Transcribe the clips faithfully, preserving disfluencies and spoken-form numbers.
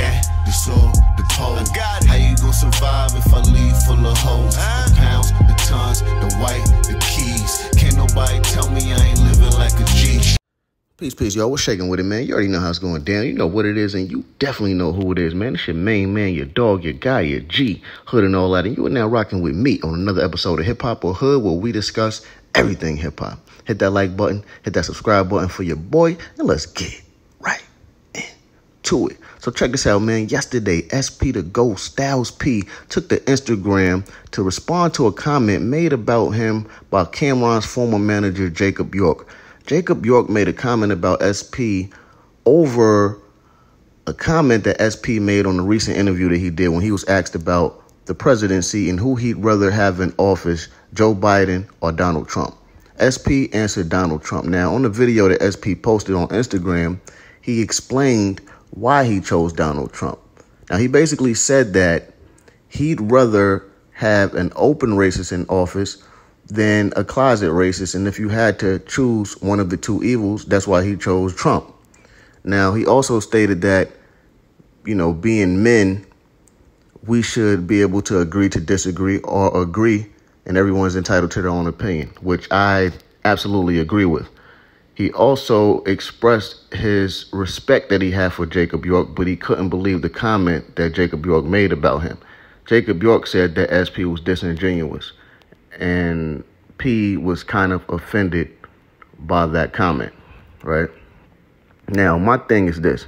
Yeah, this all the pole. I got it. How you gon' survive if I leave full of hoes? Huh? The pounds, the tons, the white, the keys. Can't nobody tell me I ain't living like a G. Peace, peace, y'all. What's shaking with it, man? You already know how it's going down. You know what it is, and you definitely know who it is, man. It's your main man, your dog, your guy, your G, hood and all that. And you are now rocking with me on another episode of Hip Hop or Hood, where we discuss everything hip hop. Hit that like button, hit that subscribe button for your boy, and let's get right into it. So check this out, man. Yesterday, S P the Ghost, Styles P, took to Instagram to respond to a comment made about him by Cam'ron's former manager, Jacob York. Jacob York made a comment about S P over a comment that S P made on the recent interview that he did when he was asked about the presidency and who he'd rather have in office, Joe Biden or Donald Trump. S P answered Donald Trump. Now, on the video that S P posted on Instagram, he explained why he chose Donald Trump. Now, he basically said that he'd rather have an open racist in office than a closet racist. And if you had to choose one of the two evils, that's why he chose Trump. Now, he also stated that, you know, being men, we should be able to agree to disagree or agree, and everyone's entitled to their own opinion, which I absolutely agree with. He also expressed his respect that he had for Jacob York, but he couldn't believe the comment that Jacob York made about him. Jacob York said that S P was disingenuous, and P was kind of offended by that comment, right? Now, my thing is this.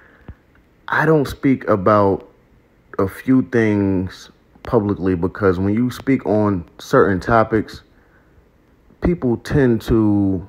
I don't speak about a few things publicly because when you speak on certain topics, people tend to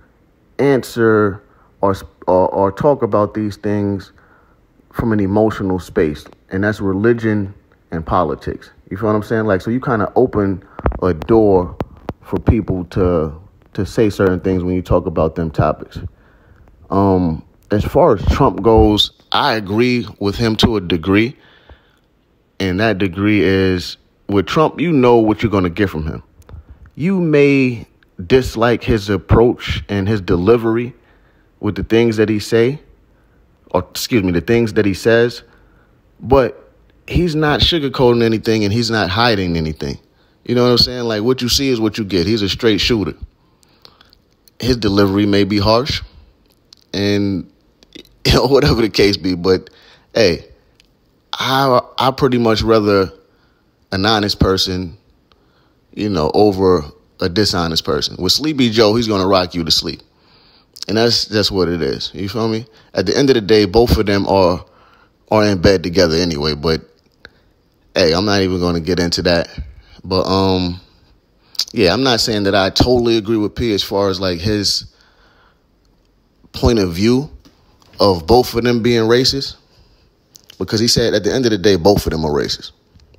answer or, or, or talk about these things from an emotional space, and that's religion and politics. You feel what I'm saying? Like, so you kind of open a door for people to to say certain things when you talk about them topics. Um, as far as Trump goes, I agree with him to a degree. And that degree is, with Trump, you know what you're going to get from him. You may dislike his approach and his delivery with the things that he say, or excuse me, the things that he says, but he's not sugarcoating anything and he's not hiding anything. You know what I'm saying? Like, what you see is what you get. He's a straight shooter. His delivery may be harsh and, you know, whatever the case be, but hey, I I pretty much rather an honest person, you know, over a dishonest person. With Sleepy Joe, he's going to rock you to sleep. And that's that's what it is. You feel me? At the end of the day, both of them are are in bed together anyway, but hey, I'm not even going to get into that. But um yeah, I'm not saying that I totally agree with P as far as like his point of view of both of them being racist. Because he said at the end of the day, both of them are racist.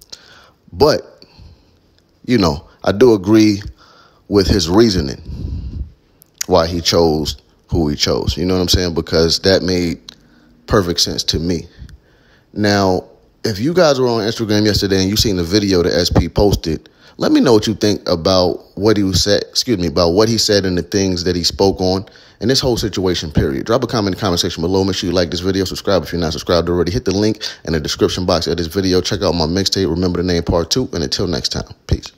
But, you know, I do agree with his reasoning why he chose who he chose. You know what I'm saying? Because that made perfect sense to me. Now, if you guys were on Instagram yesterday and you seen the video that S P posted, let me know what you think about what he said, excuse me, about what he said and the things that he spoke on in this whole situation, period. Drop a comment in the comment section below. Make sure you like this video. Subscribe if you're not subscribed already. Hit the link in the description box of this video. Check out my mixtape, Remember the Name Part two. And until next time, peace.